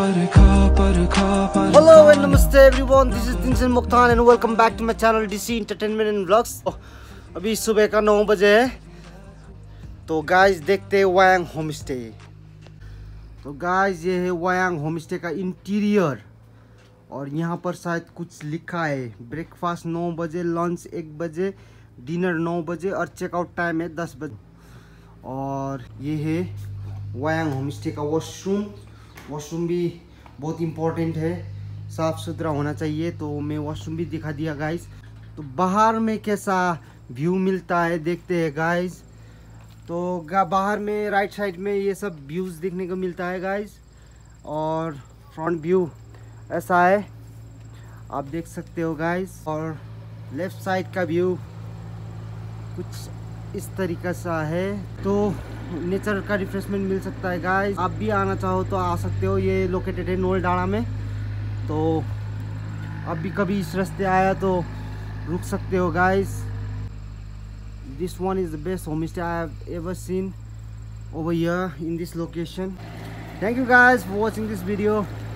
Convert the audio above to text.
Hello and namaste everyone, this is Dinsan Mokhtar and welcome back to my channel DC Entertainment and Vlogs। अभी सुबह का 9 बजे है तो गाइस देखते हैं वायांग होम स्टे। तो गाइस ये है वायांग होम स्टे का इंटीरियर और यहाँ पर शायद कुछ लिखा है। ब्रेकफास्ट 9 बजे, लंच 1 बजे, डिनर 9 बजे और चेकआउट टाइम है 10 बजे। और ये है वायांग होम स्टे का वॉशरूम भी बहुत इम्पोर्टेंट है, साफ़ सुथरा होना चाहिए। तो मैं वॉशरूम भी दिखा दिया गाइस। तो बाहर में कैसा व्यू मिलता है देखते हैं गाइस। तो बाहर में राइट साइड में ये सब व्यूज़ देखने को मिलता है गाइस और फ्रंट व्यू ऐसा है, आप देख सकते हो गाइस। और लेफ़्ट साइड का व्यू कुछ इस तरीका सा है। तो नेचर का रिफ्रेशमेंट मिल सकता है गाइस। आप भी आना चाहो तो आ सकते हो। ये लोकेटेड है नोएडाड़ा में। तो आप भी कभी इस रास्ते आया तो रुक सकते हो guys. This one is the best homestay I have ever seen over here in this location. Thank you guys for watching this video.